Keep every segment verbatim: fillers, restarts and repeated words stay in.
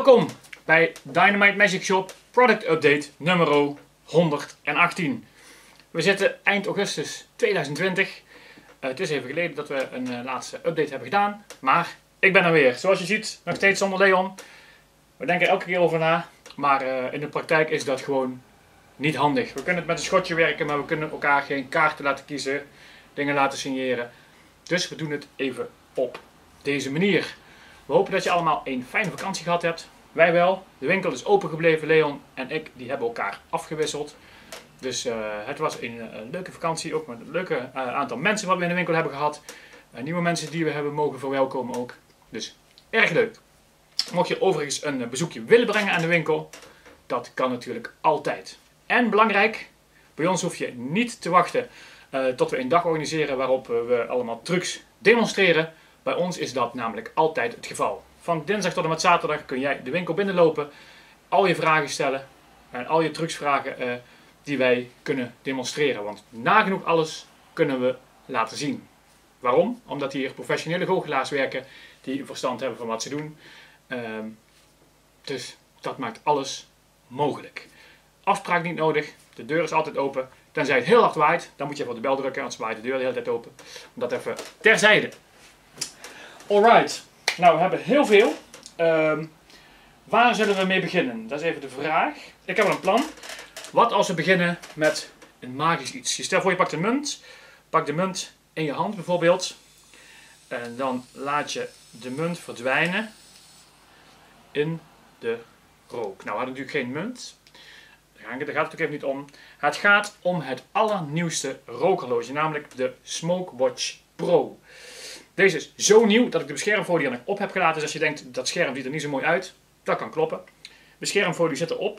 Welkom bij Dynamite Magic Shop Product Update nummer honderdachttien. We zitten eind augustus tweeduizend twintig. Uh, het is even geleden dat we een uh, laatste update hebben gedaan. Maar ik ben er weer. Zoals je ziet, nog steeds zonder Leon. We denken elke keer over na. Maar uh, in de praktijk is dat gewoon niet handig. We kunnen het met een schotje werken, maar we kunnen elkaar geen kaarten laten kiezen. Dingen laten signeren. Dus we doen het even op deze manier. We hopen dat je allemaal een fijne vakantie gehad hebt. Wij wel. De winkel is open gebleven. Leon en ik die hebben elkaar afgewisseld. Dus uh, het was een, een leuke vakantie. Ook met een leuke uh, aantal mensen wat we in de winkel hebben gehad. Uh, nieuwe mensen die we hebben mogen verwelkomen ook. Dus erg leuk. Mocht je overigens een bezoekje willen brengen aan de winkel. Dat kan natuurlijk altijd. En belangrijk. Bij ons hoef je niet te wachten uh, tot we een dag organiseren waarop uh, we allemaal trucs demonstreren. Bij ons is dat namelijk altijd het geval. Van dinsdag tot en met zaterdag kun jij de winkel binnenlopen, al je vragen stellen en al je trucs vragen uh, die wij kunnen demonstreren. Want nagenoeg alles kunnen we laten zien. Waarom? Omdat hier professionele goochelaars werken die verstand hebben van wat ze doen. Uh, dus dat maakt alles mogelijk. Afspraak niet nodig, de deur is altijd open. Tenzij het heel hard waait, dan moet je even op de bel drukken, anders waait de deur de hele tijd open. Dat even terzijde. Alright, nou we hebben heel veel. Um, waar zullen we mee beginnen? Dat is even de vraag. Ik heb wel een plan. Wat als we beginnen met een magisch iets? Je stel voor je pakt een munt. Pak de munt in je hand bijvoorbeeld. En dan laat je de munt verdwijnen in de rook. Nou we hadden natuurlijk geen munt. Daar gaat het natuurlijk even niet om. Het gaat om het allernieuwste rookhorloge. Namelijk de Smokewatch Pro. Deze is zo nieuw dat ik de beschermfolie er nog op heb gelaten. Dus als je denkt dat scherm ziet er niet zo mooi uit, dat kan kloppen. De beschermfolie zit erop.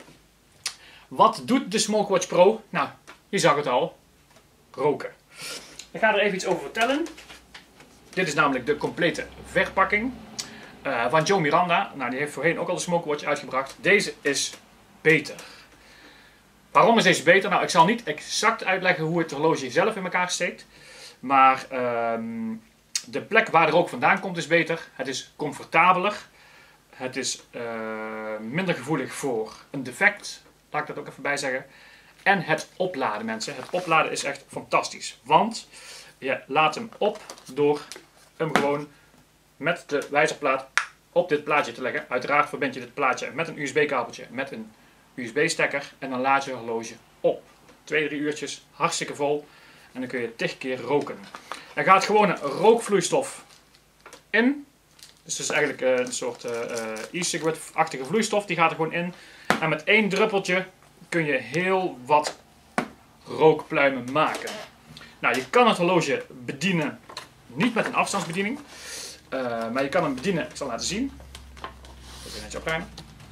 Wat doet de Smokewatch Pro? Nou, je zag het al. Roken. Ik ga er even iets over vertellen. Dit is namelijk de complete verpakking uh, van Joe Miranda. Nou, die heeft voorheen ook al de Smokewatch uitgebracht. Deze is beter. Waarom is deze beter? Nou, ik zal niet exact uitleggen hoe het horloge zelf in elkaar steekt. Maar um, de plek waar de rook vandaan komt is beter. Het is comfortabeler. Het is uh, minder gevoelig voor een defect. Laat ik dat ook even bij zeggen. En het opladen, mensen. Het opladen is echt fantastisch. Want je laat hem op door hem gewoon met de wijzerplaat op dit plaatje te leggen. Uiteraard verbind je dit plaatje met een U S B-kabeltje, met een U S B-stekker. En dan laat je horloge op. Twee, drie uurtjes, hartstikke vol. En dan kun je tig keer roken. Er gaat gewoon een rookvloeistof in. Dus het is eigenlijk een soort uh, e-cigarette-achtige vloeistof. Die gaat er gewoon in. En met één druppeltje kun je heel wat rookpluimen maken. Nou, je kan het horloge bedienen. Niet met een afstandsbediening. Uh, maar je kan hem bedienen. Ik zal het laten zien. Even netjes opruimen.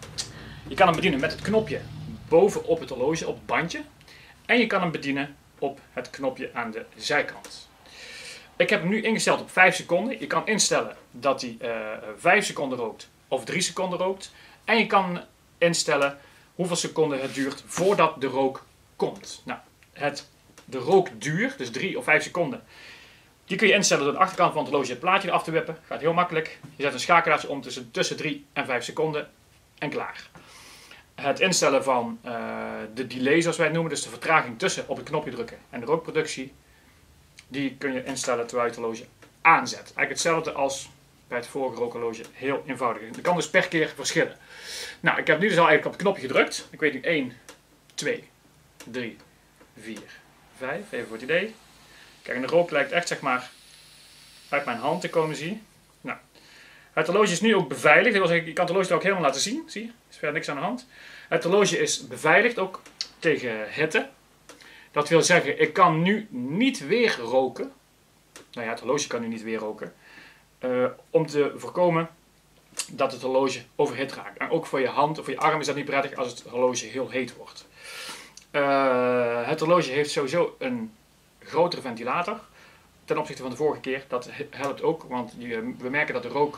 Je kan hem bedienen met het knopje bovenop het horloge, op het bandje. En je kan hem bedienen op het knopje aan de zijkant. Ik heb hem nu ingesteld op vijf seconden. Je kan instellen dat hij uh, vijf seconden rookt of drie seconden rookt. En je kan instellen hoeveel seconden het duurt voordat de rook komt. Nou, het, de rookduur, dus drie of vijf seconden, die kun je instellen door de achterkant van het horloge het plaatje eraf te wippen. Gaat heel makkelijk. Je zet een schakelaartje om tussen, tussen drie en vijf seconden en klaar. Het instellen van uh, de delay, zoals wij het noemen, dus de vertraging tussen op het knopje drukken en de rookproductie, die kun je instellen terwijl je het horloge aanzet. Eigenlijk hetzelfde als bij het vorige rookhorloge, heel eenvoudig. Dat kan dus per keer verschillen. Nou, ik heb nu dus al eigenlijk op het knopje gedrukt. Ik weet niet, één, twee, drie, vier, vijf, even voor het idee. Kijk, en de rook lijkt echt, zeg maar, uit mijn hand te komen, zie je. Nou, het horloge is nu ook beveiligd. Je kan het horloge ook helemaal laten zien, zie je. Er is verder niks aan de hand. Het horloge is beveiligd, ook tegen hitte. Dat wil zeggen, ik kan nu niet weer roken. Nou ja, het horloge kan nu niet weer roken. Uh, om te voorkomen dat het horloge overhit raakt. En ook voor je hand of voor je arm is dat niet prettig als het horloge heel heet wordt. Uh, het horloge heeft sowieso een grotere ventilator ten opzichte van de vorige keer. Dat helpt ook, want we merken dat de rook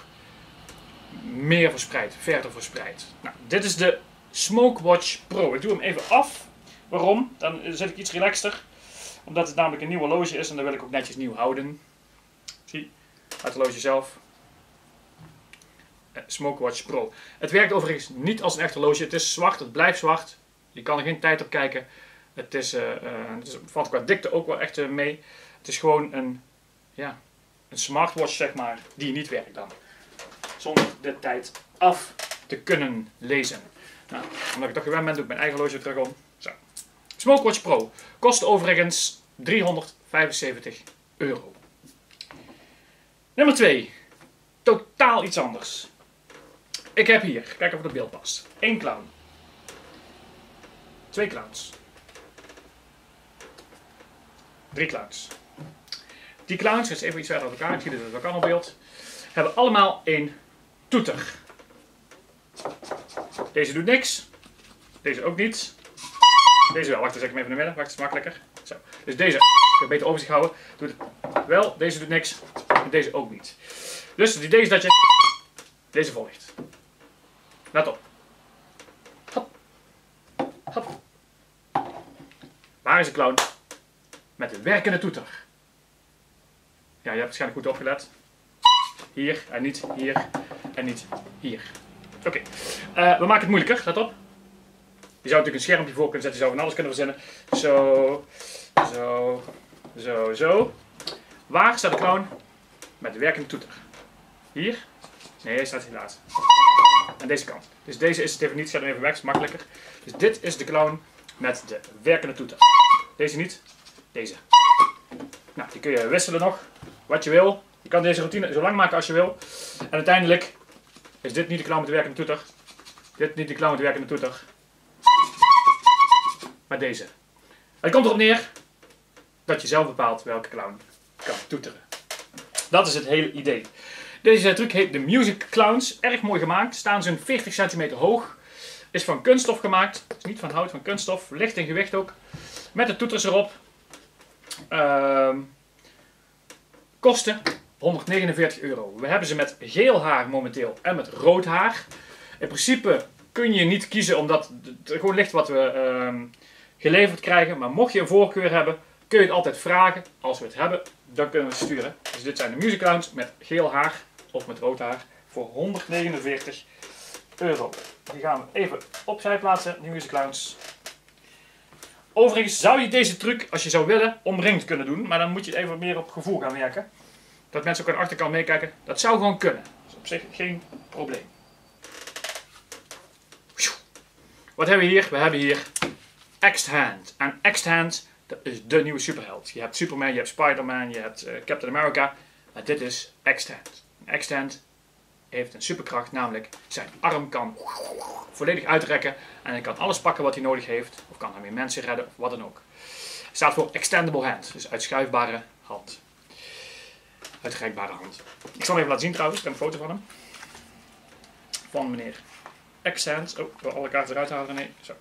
meer verspreidt, verder verspreidt. Nou, dit is de Smokewatch Pro. Ik doe hem even af. Waarom? Dan zit ik iets relaxter. Omdat het namelijk een nieuw horloge is en dat wil ik ook netjes nieuw houden. Zie, het horloge zelf Smokewatch Pro. Het werkt overigens niet als een echt horloge. Het is zwart, het blijft zwart. Je kan er geen tijd op kijken. Het, is, uh, uh, het is, valt qua dikte ook wel echt uh, mee. Het is gewoon een, ja, een smartwatch, zeg maar, die niet werkt dan. Zonder de tijd af te kunnen lezen. Nou, omdat ik toch gewend ben, doe ik mijn eigen horloge terug om. Zo. Smokewatch Pro. Kost overigens driehonderdvijfenzeventig euro. Nummer twee. Totaal iets anders. Ik heb hier, kijk of het beeld past. één clown. Twee clowns. Drie clowns. Die clowns, dat is even iets verder uit elkaar, ik zie dat het wel kan op beeld, hebben allemaal één toeter. Deze doet niks. Deze ook niet. Deze wel. Wacht, dan zet ik hem even naar midden. Wacht, het is makkelijker. Zo. Dus deze, ik heb beter overzicht houden, doet het wel. Deze doet niks. En deze ook niet. Dus het idee is dat je deze volgt. Let op. Hop. Hop. Waar is de clown? Met de werkende toeter. Ja, je hebt waarschijnlijk goed opgelet. Hier en niet hier en niet hier. Oké, okay. uh, we maken het moeilijker, let op. Je zou natuurlijk een schermpje voor kunnen zetten, je zou van alles kunnen verzinnen. Zo, zo, zo, zo. Waar staat de clown met de werkende toeter? Hier? Nee, hij staat helaas. Aan deze kant. Dus deze is het even niet, zet hem even weg, is makkelijker. Dus dit is de clown met de werkende toeter. Deze niet, deze. Nou, die kun je wisselen nog, wat je wil. Je kan deze routine zo lang maken als je wil. En uiteindelijk is dit niet de clown met de werkende toeter. Dit niet de clown met de werkende toeter. Maar deze. Het komt erop neer dat je zelf bepaalt welke clown kan toeteren. Dat is het hele idee. Deze truc heet de Music Clowns. Erg mooi gemaakt. Staan zo'n veertig centimeter hoog. Is van kunststof gemaakt. Is niet van hout, van kunststof. Licht in gewicht ook. Met de toeters erop. Uh, kosten honderdnegenenveertig euro. We hebben ze met geel haar momenteel en met rood haar. In principe kun je niet kiezen omdat het gewoon ligt wat we uh, geleverd krijgen. Maar mocht je een voorkeur hebben, kun je het altijd vragen. Als we het hebben, dan kunnen we het sturen. Dus dit zijn de Music Clowns met geel haar of met rood haar voor honderdnegenenveertig euro. Die gaan we even opzij plaatsen, de Music Clowns. Overigens zou je deze truc, als je zou willen, omringd kunnen doen. Maar dan moet je het even meer op gevoel gaan werken. Dat mensen ook aan de achterkant meekijken. Dat zou gewoon kunnen. Dat is op zich geen probleem. Wat hebben we hier? We hebben hier X-Hand. En X-Hand, dat is de nieuwe superheld. Je hebt Superman, je hebt Spider-Man, je hebt uh, Captain America. Maar dit is X-Hand. X-Hand heeft een superkracht, namelijk zijn arm kan volledig uitrekken. En hij kan alles pakken wat hij nodig heeft. Of kan daarmee mensen redden, of wat dan ook. Het staat voor Extendable Hand. Dus uitschuifbare hand. Uitgerekbare hand. Ik zal hem even laten zien trouwens. Ik heb een foto van hem. Van meneer X-Hand. Oh, ik wil alle kaarten eruit halen. Nee, zo.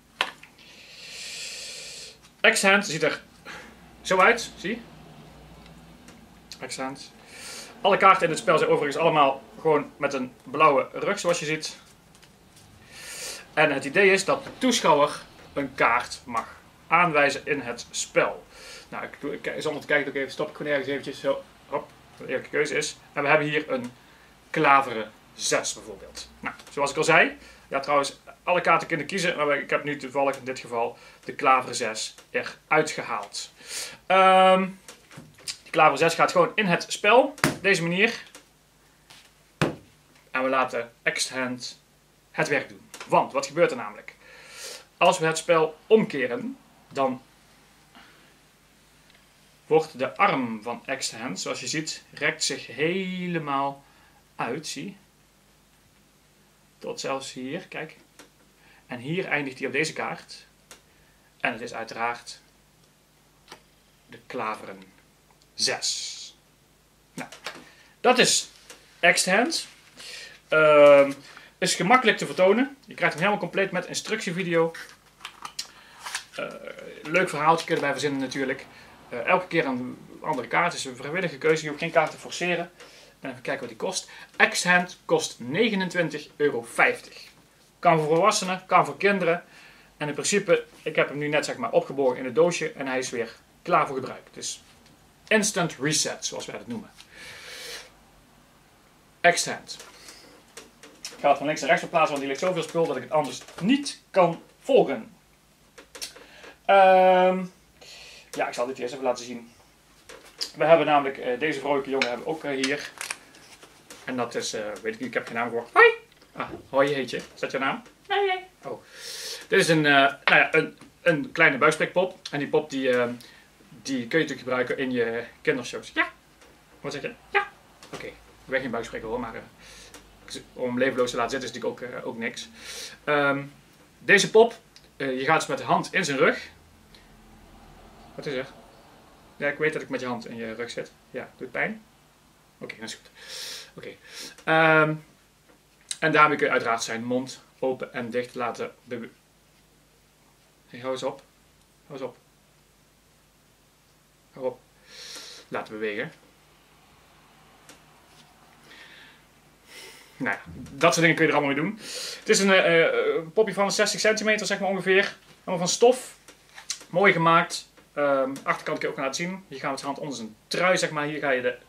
X-Hand ziet er zo uit. Zie je? X-Hand. Alle kaarten in het spel zijn overigens allemaal gewoon met een blauwe rug, zoals je ziet. En het idee is dat de toeschouwer een kaart mag aanwijzen in het spel. Nou, ik doe, ik, zonder te kijken, ook even stop ik gewoon ergens eventjes zo. Hop, wat de eerlijke keuze is. En we hebben hier een klaveren zes bijvoorbeeld. Nou, zoals ik al zei. Ja, trouwens, alle kaarten kunnen kiezen. Maar ik heb nu toevallig in dit geval de klaveren zes eruit gehaald. Um, die klaveren zes gaat gewoon in het spel. Op deze manier. En we laten X-Hand het werk doen. Want, wat gebeurt er namelijk? Als we het spel omkeren, dan wordt de arm van X-Hand, zoals je ziet, rekt zich helemaal uit. Zie. Tot zelfs hier, kijk. En hier eindigt hij op deze kaart. En het is uiteraard de klaveren zes. Nou, dat is X-Hand. Uh, is gemakkelijk te vertonen. Je krijgt hem helemaal compleet met instructievideo. Uh, leuk verhaaltje kun je erbij verzinnen natuurlijk. Uh, elke keer een andere kaart. Het is een vrijwillige keuze. Je hoeft geen kaart te forceren. En even kijken wat die kost. X-Hand kost negenentwintig euro vijftig. Kan voor volwassenen, kan voor kinderen. En in principe, ik heb hem nu net zeg maar opgeborgen in het doosje. En hij is weer klaar voor gebruik. Dus instant reset, zoals wij het noemen. X-Hand. Ik ga het van links naar rechts verplaatsen, want hier ligt zoveel spul dat ik het anders niet kan volgen. Um, ja, ik zal dit eerst even laten zien. We hebben namelijk, uh, deze vrolijke jongen hebben we ook uh, hier. En dat is, uh, weet ik niet, ik heb geen naam gehoord. Hoi! Ah, hoi heet je. Is dat je naam? Nee, nee. Oh. Dit is een, uh, nou ja, een, een kleine buikspreekpop. En die pop die, uh, die kun je natuurlijk gebruiken in je kindershows. Ja. Wat zeg je? Ja. Oké. Okay. Ik ben geen buikspreker hoor, maar uh, om levenloos te laten zitten is natuurlijk ook, uh, ook niks. Um, deze pop, uh, je gaat dus met de hand in zijn rug. Wat is er? Ja, ik weet dat ik met je hand in je rug zit. Ja, doet het pijn? Oké, okay, dat is goed. Oké. Okay. Um, en daarmee kun je uiteraard zijn mond open en dicht laten bewegen. Hey, hou eens op. Hou eens op. Hou op. Laten bewegen. Nou ja, dat soort dingen kun je er allemaal mee doen. Het is een uh, popje van zestig centimeter, zeg maar ongeveer. Allemaal van stof. Mooi gemaakt. Um, achterkant kun je ook laten zien. Hier gaan we het hand onder zijn trui, zeg maar. Hier ga je de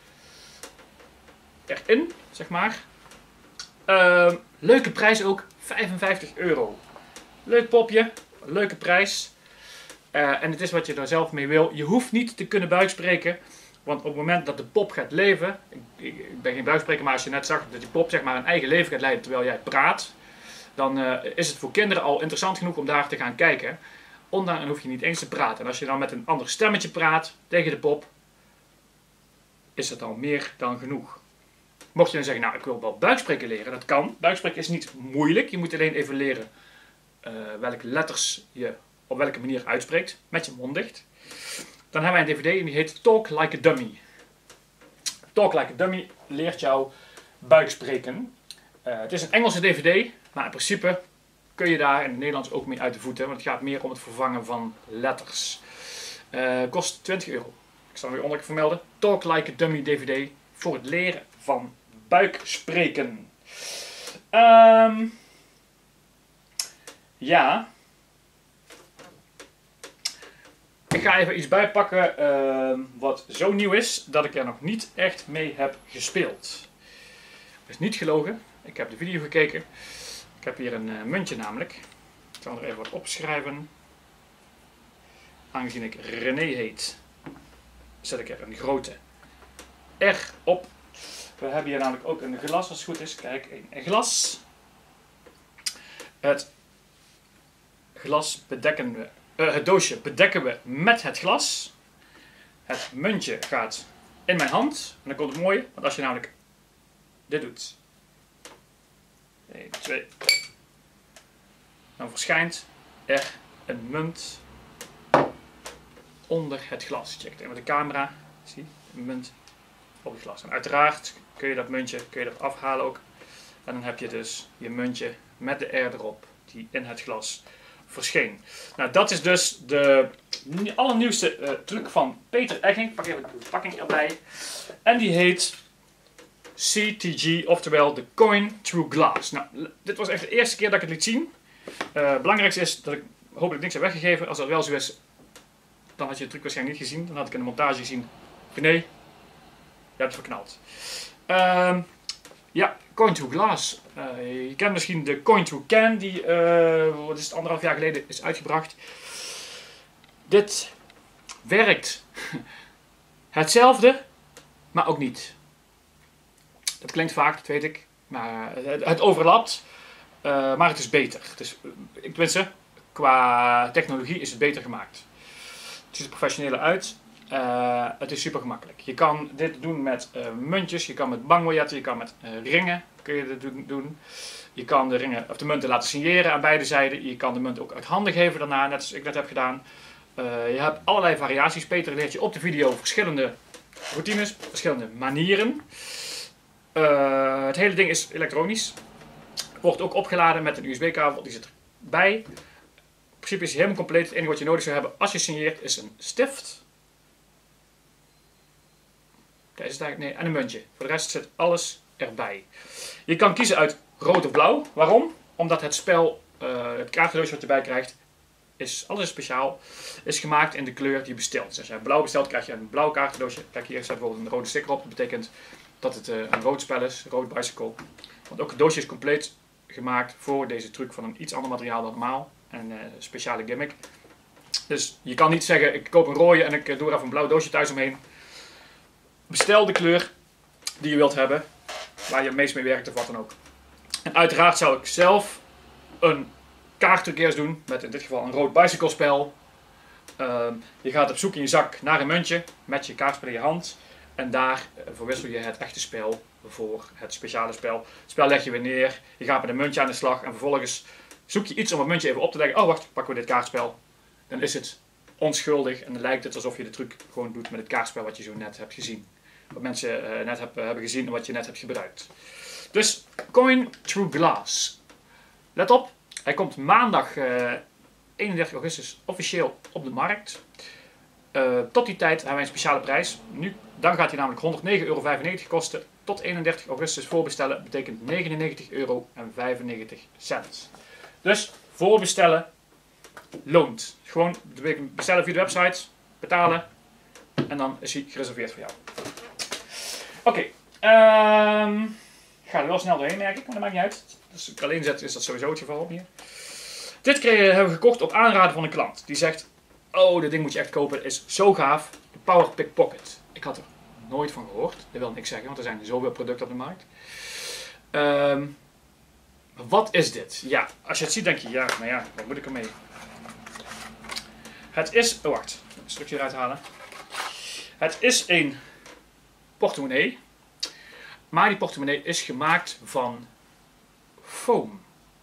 erin, zeg maar. Uh, leuke prijs ook, vijfenvijftig euro. Leuk popje, leuke prijs. Uh, en het is wat je er zelf mee wil. Je hoeft niet te kunnen buikspreken, want op het moment dat de pop gaat leven, ik, ik ben geen buikspreker, maar als je net zag dat die pop zeg maar een eigen leven gaat leiden terwijl jij praat, dan uh, is het voor kinderen al interessant genoeg om daar te gaan kijken. Ondanks hoef je niet eens te praten. En als je dan met een ander stemmetje praat tegen de pop, is het al meer dan genoeg. Mocht je dan zeggen, nou ik wil wel buikspreken leren, dat kan. Buikspreken is niet moeilijk, je moet alleen even leren uh, welke letters je op welke manier uitspreekt, met je mond dicht. Dan hebben wij een dvd en die heet Talk Like a Dummy. Talk Like a Dummy leert jou buikspreken. Uh, het is een Engelse dvd, maar in principe kun je daar in het Nederlands ook mee uit de voeten, want het gaat meer om het vervangen van letters. Uh, kost twintig euro. Ik zal hem weer onder vermelden. Talk Like a Dummy dvd voor het leren van buikspreken. Um, ja. Ik ga even iets bijpakken uh, wat zo nieuw is dat ik er nog niet echt mee heb gespeeld. Dat is niet gelogen. Ik heb de video gekeken. Ik heb hier een uh, muntje namelijk. Ik zal er even wat opschrijven. Aangezien ik René heet, zet ik er een grote R op. We hebben hier namelijk ook een glas als het goed is. Kijk, een glas. Het glas bedekken we, uh, het doosje bedekken we met het glas. Het muntje gaat in mijn hand. En dan komt het mooie, want als je namelijk dit doet. één, twee. Dan verschijnt er een munt onder het glas. Check het even met de camera. Zie, een munt op het glas. En uiteraard kun je dat muntje kun je dat afhalen ook. En dan heb je dus je muntje met de R erop die in het glas verscheen. Nou, dat is dus de allernieuwste uh, truc van Peter Egging. Ik pak even de verpakking erbij. En die heet C T G, oftewel de Coin Through Glass. Nou, dit was echt de eerste keer dat ik het liet zien. Uh, het belangrijkste is dat ik hopelijk niks heb weggegeven. Als dat wel zo is, dan had je de truc waarschijnlijk niet gezien. Dan had ik in de montage gezien. Nee, je hebt het verknald. Uh, ja, Coin Through Glass. Uh, je kent misschien de Coin Through Can, die uh, wat is het, anderhalf jaar geleden is uitgebracht. Dit werkt hetzelfde, maar ook niet. Dat klinkt vaak, dat weet ik. Maar het, het overlapt, uh, maar het is beter. Dus, ik tenminste, qua technologie is het beter gemaakt. Het ziet er professioneler uit. Uh, het is super gemakkelijk. Je kan dit doen met uh, muntjes, je kan met bankbiljetten, je kan met uh, ringen kun je dit doen. Je kan de ringen of de munten laten signeren aan beide zijden. Je kan de munt ook uit handen geven daarna, net zoals ik dat heb gedaan. Uh, je hebt allerlei variaties. Peter leert je op de video verschillende routines, verschillende manieren. Uh, het hele ding is elektronisch. Wordt ook opgeladen met een U S B-kabel, die zit erbij. In principe is hij helemaal compleet. Het enige wat je nodig zou hebben als je signeert is een stift. Deze is daar, nee, en een muntje. Voor de rest zit alles erbij. Je kan kiezen uit rood of blauw. Waarom? Omdat het spel, uh, het kaartendoosje wat je erbij krijgt, is alles is speciaal. Is gemaakt in de kleur die je bestelt. Dus als je blauw bestelt, krijg je een blauw kaartendoosje. Kijk, hier staat bijvoorbeeld een rode sticker op. Dat betekent dat het uh, een rood spel is, rood bicycle. Want ook het doosje is compleet gemaakt voor deze truc van een iets ander materiaal dan normaal. En uh, een speciale gimmick. Dus je kan niet zeggen, ik koop een rode en ik doe er even een blauw doosje thuis omheen. Bestel de kleur die je wilt hebben, waar je het meest mee werkt of wat dan ook. En uiteraard zou ik zelf een kaarttruc eerst doen, met in dit geval een rood bicycle spel. Uh, je gaat op zoek in je zak naar een muntje, met je kaartspel in je hand. En daar uh, verwissel je het echte spel voor het speciale spel. Het spel leg je weer neer, je gaat met een muntje aan de slag en vervolgens zoek je iets om het muntje even op te leggen. Oh wacht, pakken we dit kaartspel. Dan is het onschuldig en dan lijkt het alsof je de truc gewoon doet met het kaartspel wat je zo net hebt gezien. Wat mensen uh, net heb, uh, hebben gezien en wat je net hebt gebruikt. Dus Coin Through Glass. Let op, hij komt maandag uh, eenendertig augustus officieel op de markt. Uh, tot die tijd hebben wij een speciale prijs. Nu, dan gaat hij namelijk honderdnegen euro vijfennegentig kosten. Tot eenendertig augustus voorbestellen betekent negenennegentig euro vijfennegentig. Dus voorbestellen loont. Gewoon bestellen via de website, betalen en dan is hij gereserveerd voor jou. Oké, okay, um, ik ga er wel snel doorheen merk ik, maar dat maakt niet uit. Als ik alleen zet is dat sowieso het geval hier. Dit hebben we gekocht op aanraden van een klant. Die zegt, oh dit ding moet je echt kopen, het is zo gaaf. De Power Pick Pocket. Ik had er nooit van gehoord, dat wil niks zeggen, want er zijn zoveel producten op de markt. Um, wat is dit? Ja, als je het ziet denk je, ja, nou ja, wat moet ik ermee? Het is, oh wacht, een stukje eruit halen. Het is een portemonnee, maar die portemonnee is gemaakt van foam.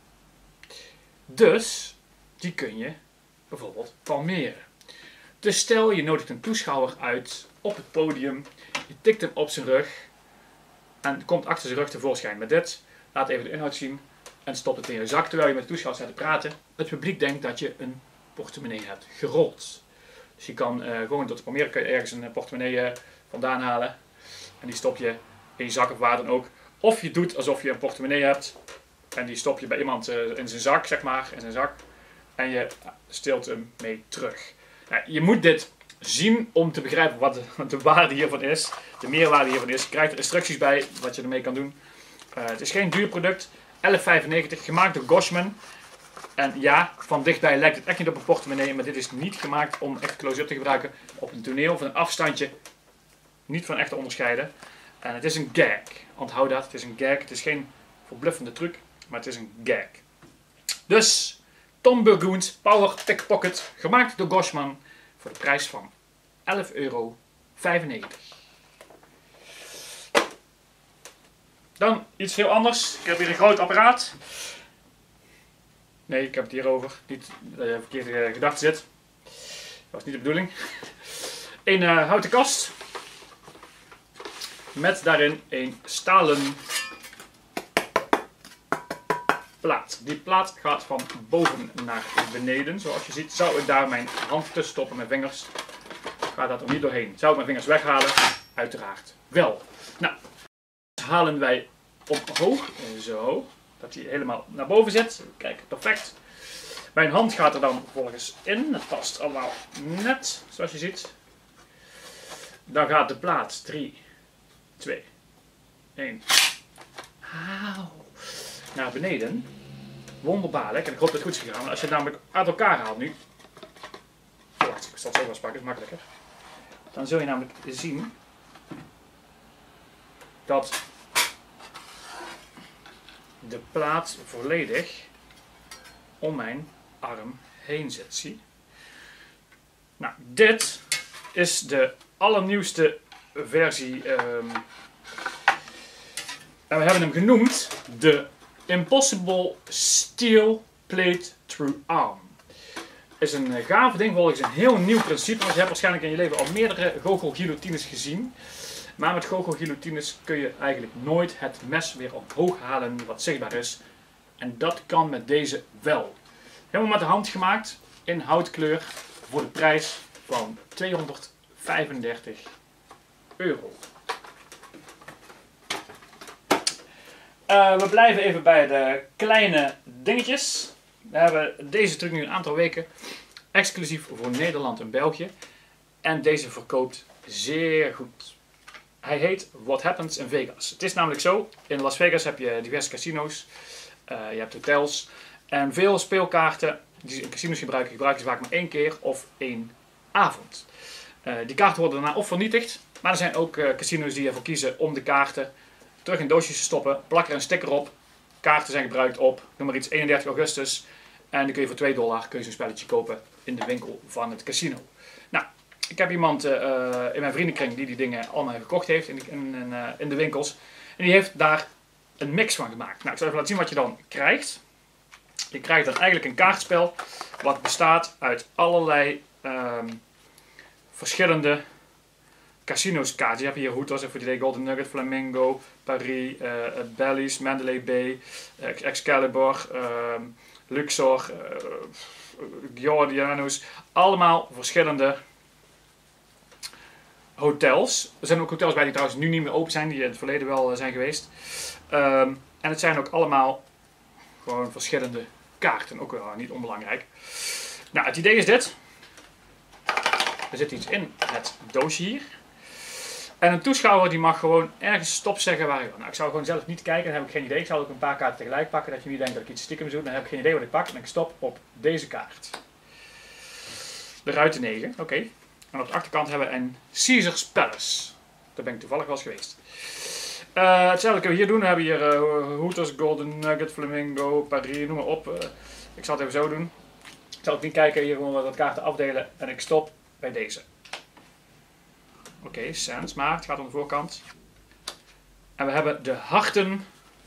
Dus die kun je bijvoorbeeld palmeren. Dus stel je nodigt een toeschouwer uit op het podium, je tikt hem op zijn rug en komt achter zijn rug tevoorschijn met dit. Laat even de inhoud zien en stop het in je zak terwijl je met de toeschouwers staat te praten. Het publiek denkt dat je een portemonnee hebt gerold. Dus je kan uh, gewoon door te palmeren kun je ergens een portemonnee uh, vandaan halen en die stop je in je zak of waar dan ook. Of je doet alsof je een portemonnee hebt en die stop je bij iemand uh, in zijn zak, zeg maar, in zijn zak. En je steelt hem mee terug. Nou, je moet dit zien om te begrijpen wat de, wat de waarde hiervan is. De meerwaarde hiervan is. Je krijgt er instructies bij wat je ermee kan doen. Uh, het is geen duur product. elf vijfennegentig, gemaakt door Goshman. En ja, van dichtbij lijkt het echt niet op een portemonnee. Maar dit is niet gemaakt om echt close-up te gebruiken. Op een toneel van een afstandje. Niet van echt te onderscheiden. En het is een gag. Onthoud dat. Het is een gag. Het is geen verbluffende truc. Maar het is een gag. Dus Tom Burgoons Power Pick Pocket. Gemaakt door Goshman. Voor de prijs van elf euro vijfennegentig. Dan iets heel anders. Ik heb hier een groot apparaat. Nee, ik heb het hierover. Niet dat je verkeerde gedachten zit. Dat was niet de bedoeling. Een uh, houten kast. Met daarin een stalen plaat. Die plaat gaat van boven naar beneden. Zoals je ziet zou ik daar mijn hand tussen stoppen met vingers. Gaat dat er niet doorheen. Zou ik mijn vingers weghalen? Uiteraard wel. Nou, halen wij omhoog. Zo. Dat hij helemaal naar boven zit. Kijk, perfect. Mijn hand gaat er dan vervolgens in. Het past allemaal net, zoals je ziet. Dan gaat de plaat drie, twee, één. Auw. Naar beneden. Wonderbaarlijk. En ik hoop dat het goed is gegaan. Als je het namelijk uit elkaar haalt nu. Oh, wacht, ik zal het zo wel pakken. Is makkelijker. Dan zul je namelijk zien dat de plaat volledig om mijn arm heen zit. Zie? Nou, dit is de allernieuwste versie. Um, en we hebben hem genoemd de Impossible Steel Plate Through Arm. Is een gave ding, volgens een heel nieuw principe. Want je hebt waarschijnlijk in je leven al meerdere goochelguillotines gezien. Maar met goochelguillotines kun je eigenlijk nooit het mes weer omhoog halen wat zichtbaar is. En dat kan met deze wel. Helemaal met de hand gemaakt in houtkleur voor de prijs van tweehonderdvijfendertig euro. Uh, we blijven even bij de kleine dingetjes. We hebben deze truc nu een aantal weken exclusief voor Nederland en België. En deze verkoopt zeer goed. Hij heet What Happens in Vegas. Het is namelijk zo, in Las Vegas heb je diverse casino's, uh, je hebt hotels en veel speelkaarten die ze in casinos gebruiken, gebruiken ze vaak maar één keer of één avond. Uh, die kaarten worden daarna of vernietigd, maar er zijn ook uh, casino's die ervoor kiezen om de kaarten terug in doosjes te stoppen, plak er een sticker op, kaarten zijn gebruikt op, noem maar iets, eenendertig augustus en dan kun je voor twee dollar kun je zo'n spelletje kopen in de winkel van het casino. Nou, ik heb iemand uh, in mijn vriendenkring die die dingen allemaal gekocht heeft in de, in, in, uh, in de winkels. En die heeft daar een mix van gemaakt. Nou, ik zal even laten zien wat je dan krijgt. Je krijgt dan eigenlijk een kaartspel wat bestaat uit allerlei um, verschillende casino's kaarten. Je hebt hier Hooters, F D D, Golden Nugget, Flamingo, Paris, uh, Bally's, Mandalay Bay, uh, Excalibur, uh, Luxor, uh, Giordano's. Allemaal verschillende hotels. Er zijn ook hotels bij die trouwens nu niet meer open zijn, die in het verleden wel zijn geweest. Um, en het zijn ook allemaal gewoon verschillende kaarten, ook wel niet onbelangrijk. Nou, het idee is dit. Er zit iets in het doosje hier. En een toeschouwer die mag gewoon ergens stop zeggen waar hij wil. Nou, ik zou gewoon zelf niet kijken, dan heb ik geen idee. Ik zou ook een paar kaarten tegelijk pakken, dat je niet denkt dat ik iets stiekem doe. Dan heb ik geen idee wat ik pak en ik stop op deze kaart. De ruiten negen, oké. Okay. En op de achterkant hebben we een Caesars Palace. Daar ben ik toevallig wel eens geweest. Uh, hetzelfde kunnen we hier doen. We hebben hier uh, Hooters, Golden Nugget, Flamingo, Paris, noem maar op. Uh, ik zal het even zo doen. Ik zal ook niet kijken, hier gewoon wat kaarten afdelen en ik stop bij deze. Oké, okay, Sands, maar het gaat om de voorkant. En we hebben de Hartenboer.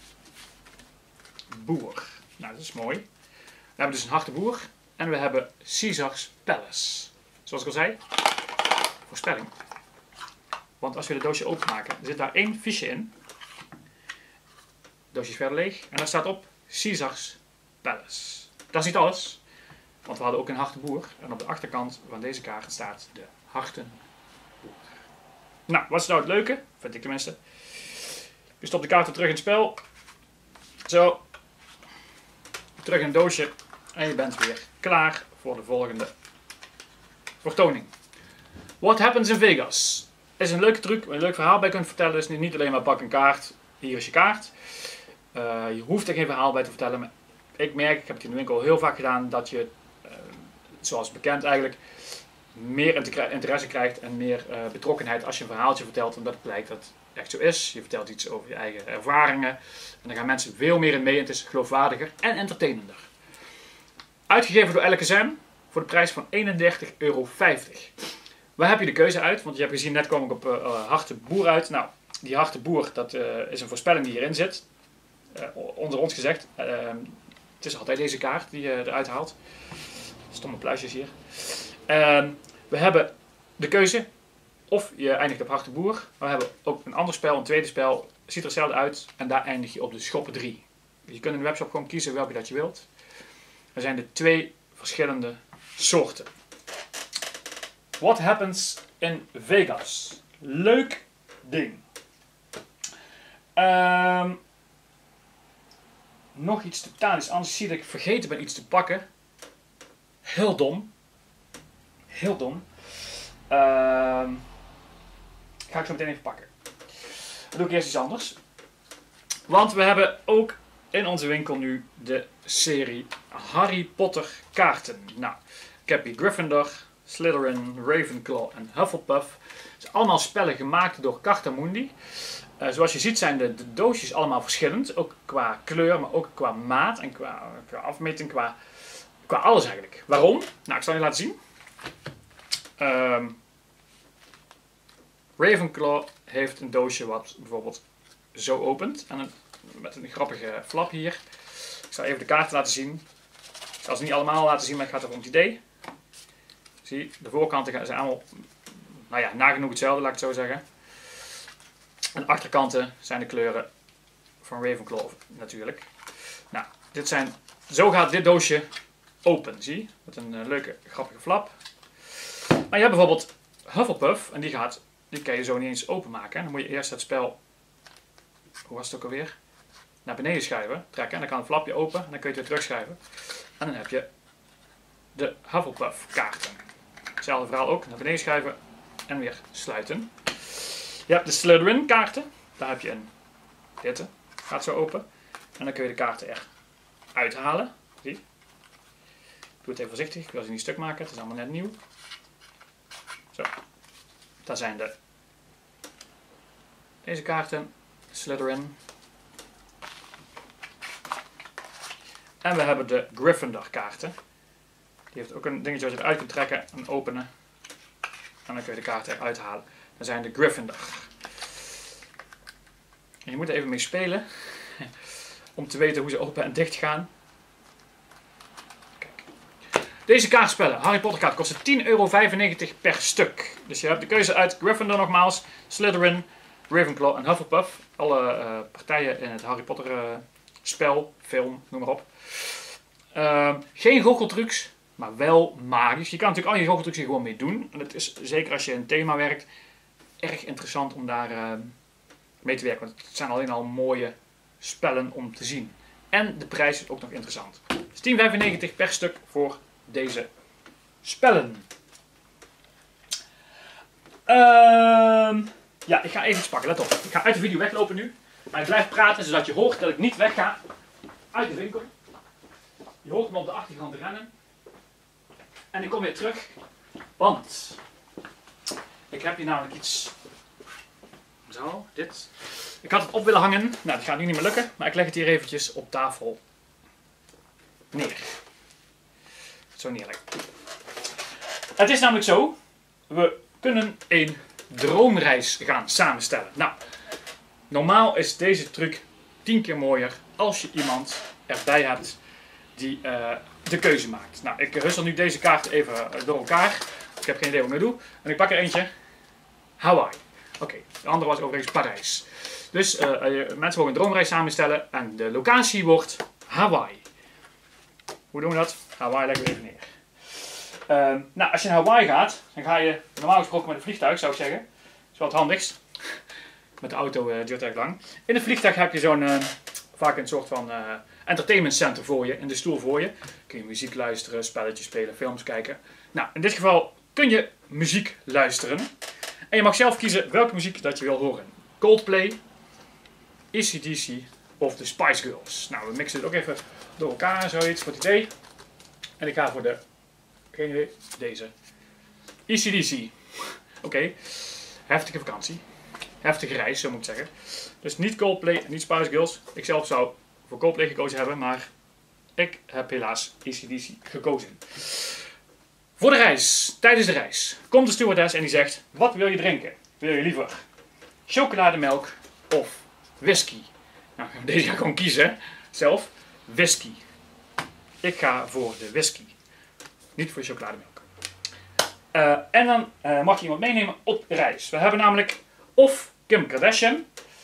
Nou, dat is mooi. We hebben dus een Hartenboer en we hebben Caesars Palace. Zoals ik al zei, voorspelling. Want als we het doosje openmaken, er zit daar één fiche in. Het doosje is verder leeg. En daar staat op Caesars Palace. Dat is niet alles. Want we hadden ook een Hartenboer. En op de achterkant van deze kaart staat de Hartenboer. Nou, wat is nou het leuke? Vind ik tenminste. Je stopt de kaarten terug in het spel. Zo. Terug in het doosje. En je bent weer klaar voor de volgende vertoning. What Happens in Vegas is een leuke truc, waar je een leuk verhaal bij kunt vertellen. Dus niet alleen maar pak een kaart, hier is je kaart. Uh, je hoeft er geen verhaal bij te vertellen. Maar ik merk, ik heb het in de winkel heel vaak gedaan, dat je, uh, zoals bekend eigenlijk, meer interesse krijgt en meer uh, betrokkenheid als je een verhaaltje vertelt. Omdat het blijkt dat het echt zo is. Je vertelt iets over je eigen ervaringen. En dan gaan mensen veel meer in mee en het is geloofwaardiger en entertainender. Uitgegeven door L K S M. Voor de prijs van eenendertig euro vijftig. Waar heb je de keuze uit? Want je hebt gezien, net kwam ik op uh, Hartenboer uit. Nou, die Hartenboer, dat uh, is een voorspelling die hierin zit. Uh, onder ons gezegd. Uh, het is altijd deze kaart die je uh, eruit haalt. Stomme pluisjes hier. Uh, we hebben de keuze. Of je eindigt op Hartenboer. Maar we hebben ook een ander spel, een tweede spel. Ziet er hetzelfde uit. En daar eindig je op de Schoppen drie. Je kunt in de webshop gewoon kiezen welke dat je wilt. Er zijn er twee verschillende soorten. What Happens in Vegas. Leuk ding. Um, nog iets totaal iets anders. Ik zie dat ik vergeten ben iets te pakken. Heel dom. Heel dom. Um, ga ik zo meteen even pakken. Dan doe ik eerst iets anders. Want we hebben ook in onze winkel nu de serie Harry Potter kaarten. Nou, ik heb hier Gryffindor, Slytherin, Ravenclaw en Hufflepuff. Het zijn allemaal spellen gemaakt door Cartamundi. Uh, zoals je ziet zijn de, de doosjes allemaal verschillend. Ook qua kleur, maar ook qua maat en qua, qua afmeting, qua, qua alles eigenlijk. Waarom? Nou, ik zal je laten zien. Um, Ravenclaw heeft een doosje wat bijvoorbeeld zo opent. En een, met een grappige flap hier. Ik zal even de kaarten laten zien. Ik zal ze niet allemaal laten zien, maar het gaat over het idee. Zie, de voorkanten zijn allemaal, nou ja, nagenoeg hetzelfde, laat ik het zo zeggen. En de achterkanten zijn de kleuren van Ravenclaw natuurlijk. Nou, dit zijn, zo gaat dit doosje open, zie. Met een uh, leuke, grappige flap. Maar je hebt bijvoorbeeld Hufflepuff en die gaat, die kan je zo niet eens openmaken. Dan moet je eerst het spel, hoe was het ook alweer? Naar beneden schuiven, trekken en dan kan een flapje open en dan kun je het weer terugschuiven. En dan heb je de Hufflepuff kaarten. Hetzelfde verhaal ook, naar beneden schuiven en weer sluiten. Je hebt de Slytherin kaarten. Daar heb je een. Dit gaat zo open. En dan kun je de kaarten er uithalen. Zie. Ik doe het even voorzichtig. Ik wil ze niet stuk maken. Het is allemaal net nieuw. Zo. Daar zijn de. Deze kaarten. Slytherin. En we hebben de Gryffindor kaarten. Die heeft ook een dingetje wat je eruit kunt trekken en openen. En dan kun je de kaarten eruit halen. Dat zijn de Gryffindor. En je moet er even mee spelen. Om te weten hoe ze open en dicht gaan. Kijk. Deze kaartspellen, Harry Potter kaart, kosten tien euro vijfennegentig per stuk. Dus je hebt de keuze uit Gryffindor nogmaals, Slytherin, Ravenclaw en Hufflepuff. Alle uh, partijen in het Harry Potter uh, spel, film, noem maar op. Uh, geen goocheltrucs, maar wel magisch. Je kan natuurlijk al je goocheltrucs hier gewoon mee doen. En het is zeker als je in een thema werkt, erg interessant om daar uh, mee te werken. Want het zijn alleen al mooie spellen om te zien. En de prijs is ook nog interessant. Dus tien vijfennegentig per stuk voor deze spellen. Uh, ja, ik ga even iets pakken, let op. Ik ga uit de video weglopen nu. Maar ik blijf praten zodat je hoort dat ik niet wegga uit de winkel. Je hoort me op de achtergrond rennen. En ik kom weer terug. Want ik heb hier namelijk iets. Zo, dit. Ik had het op willen hangen. Nou, dat gaat nu niet meer lukken. Maar ik leg het hier eventjes op tafel neer. Zo neerleggen. Het is namelijk zo. We kunnen een droomreis gaan samenstellen. Nou, normaal is deze truc tien keer mooier als je iemand erbij hebt die uh, de keuze maakt. Nou, ik hussel nu deze kaarten even door elkaar. Ik heb geen idee wat ik nu doe. En ik pak er eentje. Hawaii. Oké, okay. De andere was overigens Parijs. Dus uh, mensen mogen een droomreis samenstellen en de locatie wordt Hawaii. Hoe doen we dat? Hawaii leggen we even neer. Uh, nou, als je naar Hawaii gaat, dan ga je normaal gesproken met een vliegtuig, zou ik zeggen. Dat is wel het handigst. Met de auto uh, duurt het erg lang. In een vliegtuig heb je zo'n, uh, vaak een soort van uh, entertainment center voor je, in de stoel voor je. Kun je muziek luisteren, spelletjes spelen, films kijken. Nou, in dit geval kun je muziek luisteren. En je mag zelf kiezen welke muziek dat je wil horen. Coldplay, A C D C of de Spice Girls. Nou, we mixen het ook even door elkaar, zoiets, voor het idee. En ik ga voor de, geen idee, deze. A C D C. Oké, okay. Heftige vakantie. Heftige reis, zo moet ik zeggen. Dus niet Coldplay en niet Spice Girls. Ik zelf zou voor Coldplay gekozen hebben, maar ik heb helaas A C D C gekozen. Voor de reis, tijdens de reis, komt de stewardess en die zegt: wat wil je drinken? Wil je liever chocolademelk of whisky? Nou, deze ga ik gewoon kiezen, zelf. Whisky. Ik ga voor de whisky. Niet voor chocolademelk. Uh, en dan uh, mag je iemand meenemen op reis. We hebben namelijk of Kim Kardashian,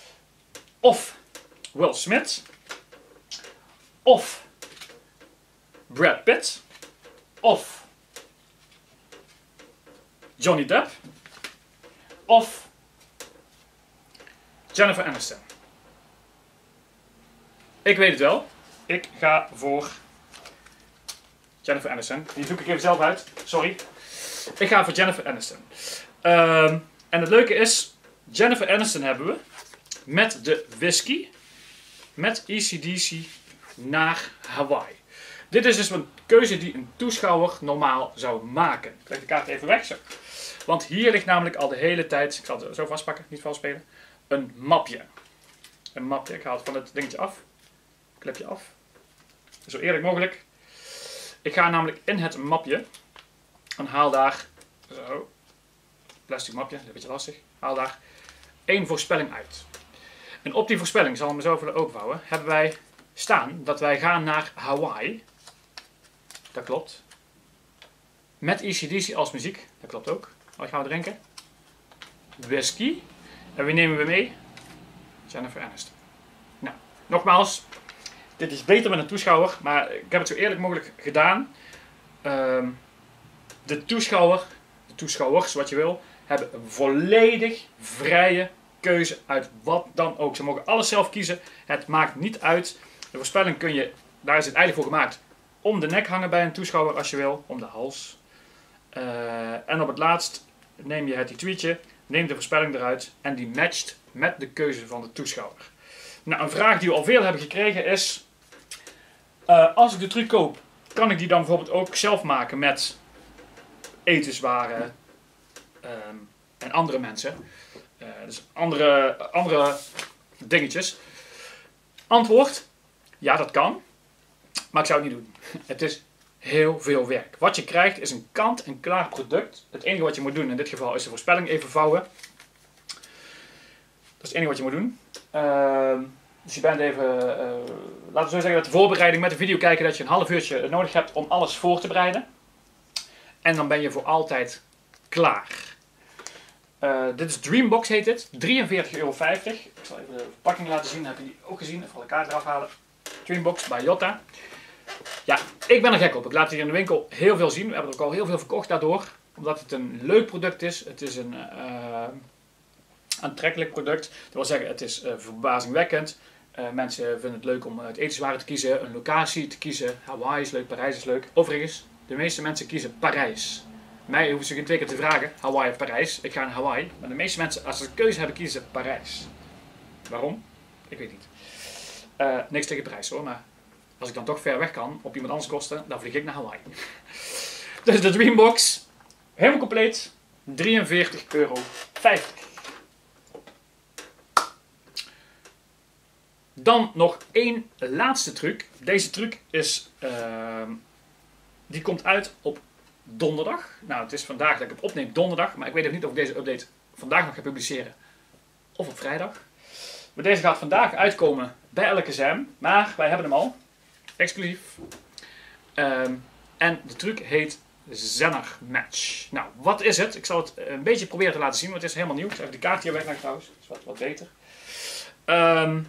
of Will Smith, of Brad Pitt, of Johnny Depp, of Jennifer Aniston. Ik weet het wel. Ik ga voor Jennifer Aniston. Die zoek ik even zelf uit. Sorry. Ik ga voor Jennifer Aniston. Um, en het leuke is, Jennifer Aniston hebben we met de whisky, met A C D C naar Hawaii. Dit is dus een keuze die een toeschouwer normaal zou maken. Ik leg de kaart even weg. Zo. Want hier ligt namelijk al de hele tijd, ik zal het zo vastpakken, niet vals spelen, een mapje. Een mapje. Ik haal het van het dingetje af. Klepje af. Zo eerlijk mogelijk. Ik ga namelijk in het mapje en haal daar, zo, plastic mapje, dat is een beetje lastig, haal daar één voorspelling uit. En op die voorspelling, zal ik me zo even openvouwen, hebben wij staan dat wij gaan naar Hawaii. Dat klopt. Met A C D C als muziek, dat klopt ook. Wat gaan we drinken? Whisky. En wie nemen we mee? Jennifer Aniston. Nou, nogmaals, dit is beter met een toeschouwer, maar ik heb het zo eerlijk mogelijk gedaan. Um, de toeschouwer, de toeschouwers, wat je wil, hebben een volledig vrije keuze uit wat dan ook. Ze mogen alles zelf kiezen. Het maakt niet uit. De voorspelling kun je, daar is het eigenlijk voor gemaakt, om de nek hangen bij een toeschouwer als je wil, om de hals. Uh, en op het laatst neem je het tweetje neemt de voorspelling eruit en die matcht met de keuze van de toeschouwer. Nou, een vraag die we al veel hebben gekregen is, uh, als ik de truc koop, kan ik die dan bijvoorbeeld ook zelf maken met etenswaren um, en andere mensen. Uh, dus andere, andere dingetjes. Antwoord, ja dat kan, maar ik zou het niet doen. Het is heel veel werk. Wat je krijgt is een kant-en-klaar product. Het enige wat je moet doen in dit geval is de voorspelling even vouwen. Dat is het enige wat je moet doen. Uh, dus je bent even, uh, laten we zo zeggen dat de voorbereiding met de video kijken dat je een half uurtje nodig hebt om alles voor te bereiden. En dan ben je voor altijd klaar. Uh, dit is Dreambox heet dit. drieënveertig euro vijftig. Ik zal even de verpakking laten zien. Dan heb je die ook gezien. Even alle kaarten eraf halen. Dreambox bij Jotta. Ja, ik ben er gek op. Ik laat het hier in de winkel heel veel zien. We hebben er ook al heel veel verkocht daardoor. Omdat het een leuk product is. Het is een uh, aantrekkelijk product. Dat wil zeggen, het is uh, verbazingwekkend. Uh, mensen vinden het leuk om het etenswaren te kiezen. Een locatie te kiezen. Hawaii is leuk, Parijs is leuk. Overigens, de meeste mensen kiezen Parijs. Mij hoeven ze geen twee keer te vragen, Hawaii of Parijs. Ik ga naar Hawaii. Maar de meeste mensen, als ze een keuze hebben, kiezen ze Parijs. Waarom? Ik weet niet. Uh, niks tegen Parijs hoor, maar als ik dan toch ver weg kan, op iemand anders kosten, dan vlieg ik naar Hawaii. Dus de Dreambox, helemaal compleet, drieënveertig euro vijftig. Dan nog één laatste truc. Deze truc is, uh, die komt uit op donderdag. Nou, het is vandaag dat ik het opneem, donderdag. Maar ik weet ook niet of ik deze update vandaag nog ga publiceren. Of op vrijdag. Maar deze gaat vandaag uitkomen bij elke zam. Maar wij hebben hem al. Exclusief. Um, en de truc heet Zenner Match. Nou, wat is het? Ik zal het een beetje proberen te laten zien. Want het is helemaal nieuw. Ik zal even de kaart hier wegleggen trouwens. Dat is wat, wat beter. Um,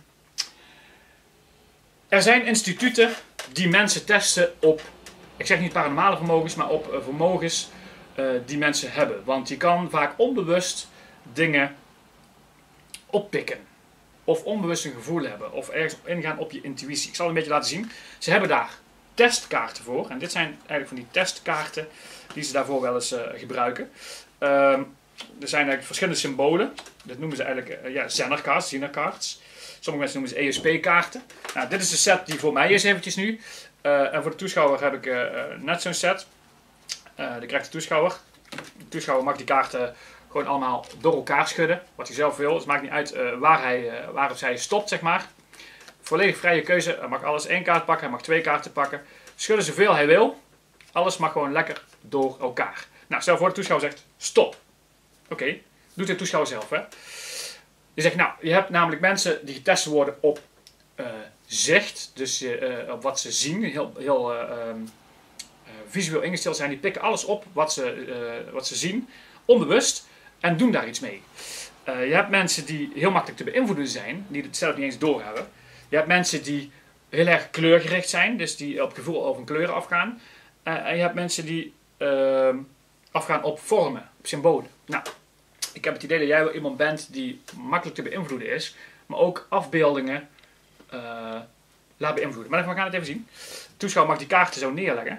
er zijn instituten die mensen testen op, ik zeg niet paranormale vermogens, maar op uh, vermogens uh, die mensen hebben. Want je kan vaak onbewust dingen oppikken. Of onbewust een gevoel hebben. Of ergens op ingaan op je intuïtie. Ik zal het een beetje laten zien. Ze hebben daar testkaarten voor. En dit zijn eigenlijk van die testkaarten die ze daarvoor wel eens uh, gebruiken. Uh, er zijn eigenlijk verschillende symbolen. Dat noemen ze eigenlijk uh, ja, zennerkaarts, zennerkaarts. Sommige mensen noemen ze E S P-kaarten. Nou, dit is de set die voor mij is eventjes nu. Uh, en voor de toeschouwer heb ik uh, net zo'n set. Uh, die krijgt de toeschouwer. De toeschouwer mag die kaarten gewoon allemaal door elkaar schudden. Wat hij zelf wil. Dus het maakt niet uit uh, waar, hij, uh, waar of zij stopt, zeg maar. Volledig vrije keuze. Hij mag alles één kaart pakken. Hij mag twee kaarten pakken. Schudden zoveel hij wil. Alles mag gewoon lekker door elkaar. Nou, stel voor de toeschouwer zegt stop. Oké, okay. Doet de toeschouwer zelf, hè. Je zegt, nou, je hebt namelijk mensen die getest worden op uh, zicht. Dus uh, op wat ze zien. Heel, heel uh, um, uh, visueel ingesteld zijn. Die pikken alles op wat ze, uh, wat ze zien. Onbewust. En doen daar iets mee. Uh, je hebt mensen die heel makkelijk te beïnvloeden zijn. Die het zelf niet eens doorhebben. Je hebt mensen die heel erg kleurgericht zijn. Dus die op gevoel over kleuren afgaan. Uh, en je hebt mensen die uh, afgaan op vormen. Op symbolen. Nou, ik heb het idee dat jij wel iemand bent die makkelijk te beïnvloeden is. Maar ook afbeeldingen uh, laat beïnvloeden. Maar we gaan het even zien. De toeschouwer mag die kaarten zo neerleggen.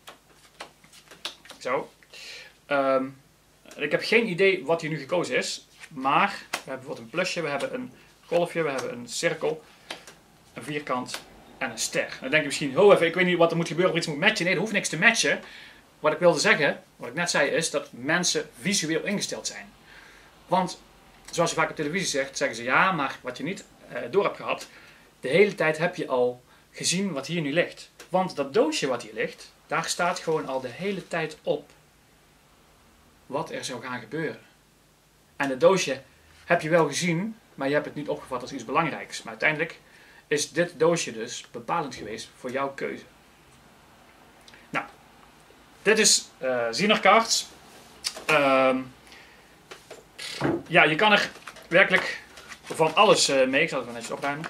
Zo. Um, ik heb geen idee wat hier nu gekozen is. Maar we hebben bijvoorbeeld een plusje, we hebben een golfje, we hebben een cirkel, een vierkant en een ster. Dan denk je misschien, oh even, ik weet niet wat er moet gebeuren of iets moet matchen. Nee, er hoeft niks te matchen. Wat ik wilde zeggen, wat ik net zei, is dat mensen visueel ingesteld zijn. Want, zoals je vaak op televisie zegt, zeggen ze ja, maar wat je niet uh, door hebt gehad, de hele tijd heb je al gezien wat hier nu ligt. Want dat doosje wat hier ligt, daar staat gewoon al de hele tijd op wat er zou gaan gebeuren. En het doosje heb je wel gezien, maar je hebt het niet opgevat als iets belangrijks. Maar uiteindelijk is dit doosje dus bepalend geweest voor jouw keuze. Nou, dit is uh, Zennerkaarts. Uh, ja, je kan er werkelijk van alles uh, mee. Ik zal het wel netjes opruimen.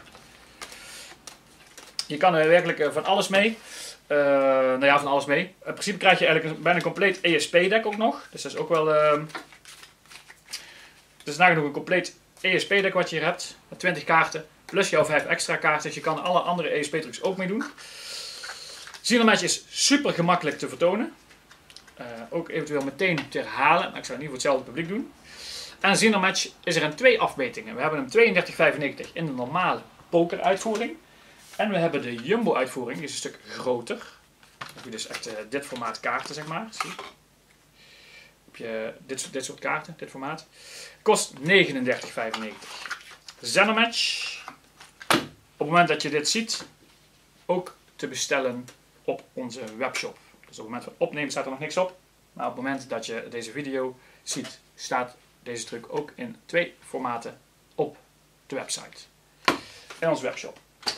Je kan er werkelijk uh, van alles mee. Uh, nou ja, van alles mee. In principe krijg je eigenlijk een, bijna een compleet E S P-deck ook nog. Dus dat is ook wel... Uh, dus nagenoeg een compleet E S P-deck wat je hier hebt. Met twintig kaarten. Plus jouw vijf extra kaarten. Dus je kan alle andere E S P-trucs ook mee doen. Zenner Match is super gemakkelijk te vertonen. Uh, ook eventueel meteen te herhalen. Maar ik zou het niet voor hetzelfde publiek doen. En Zendermatch is er in twee afmetingen. We hebben hem tweeëndertig vijfennegentig in de normale poker uitvoering. En we hebben de Jumbo uitvoering, die is een stuk groter. Dan heb je dus echt uh, dit formaat kaarten, zeg maar. Zie. Heb je dit, dit soort kaarten, dit formaat. Kost negenendertig vijfennegentig. Zendermatch. Op het moment dat je dit ziet, ook te bestellen op onze webshop. Dus op het moment van opnemen staat er nog niks op. Maar op het moment dat je deze video ziet, staat deze truc ook in twee formaten op de website. In onze webshop.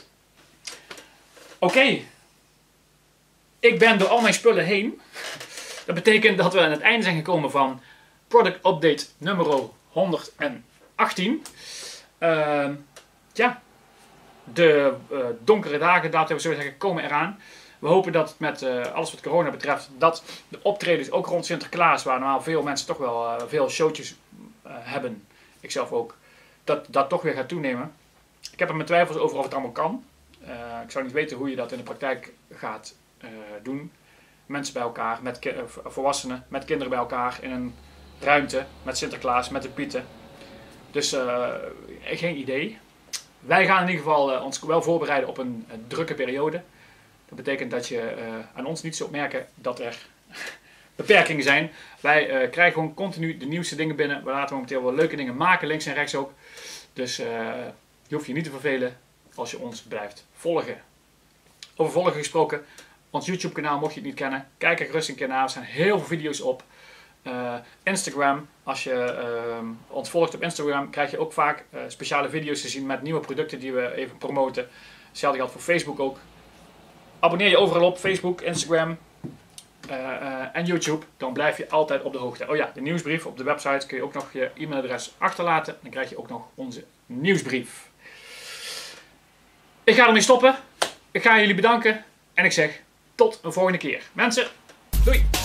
Oké. Okay. Ik ben door al mijn spullen heen. Dat betekent dat we aan het einde zijn gekomen van product update nummer honderdachttien. Uh, ja, de uh, donkere dagen, laten we zo zeggen, komen eraan. We hopen dat met uh, alles wat corona betreft, dat de optredens ook rond Sinterklaas, waar normaal veel mensen toch wel uh, veel showtjes uh, hebben, ikzelf ook, dat dat toch weer gaat toenemen. Ik heb er mijn twijfels over of het allemaal kan. Uh, ik zou niet weten hoe je dat in de praktijk gaat uh, doen. Mensen bij elkaar, met uh, volwassenen, met kinderen bij elkaar in een ruimte, met Sinterklaas, met de Pieten. Dus uh, geen idee. Wij gaan in ieder geval uh, ons wel voorbereiden op een, een drukke periode. Dat betekent dat je uh, aan ons niet zult merken dat er beperkingen zijn. Wij uh, krijgen gewoon continu de nieuwste dingen binnen. We laten momenteel wel leuke dingen maken, links en rechts ook. Dus uh, je hoeft je niet te vervelen als je ons blijft volgen. Over volgen gesproken, ons YouTube kanaal mocht je het niet kennen. Kijk er gerust een keer naar, er staan heel veel video's op. Uh, Instagram, als je uh, ons volgt op Instagram, krijg je ook vaak uh, speciale video's te zien met nieuwe producten die we even promoten. Hetzelfde geldt voor Facebook ook. Abonneer je overal op, Facebook, Instagram uh, uh, en YouTube. Dan blijf je altijd op de hoogte. Oh ja, de nieuwsbrief op de website kun je ook nog je e-mailadres achterlaten. Dan krijg je ook nog onze nieuwsbrief. Ik ga ermee stoppen. Ik ga jullie bedanken. En ik zeg tot een volgende keer. Mensen, doei!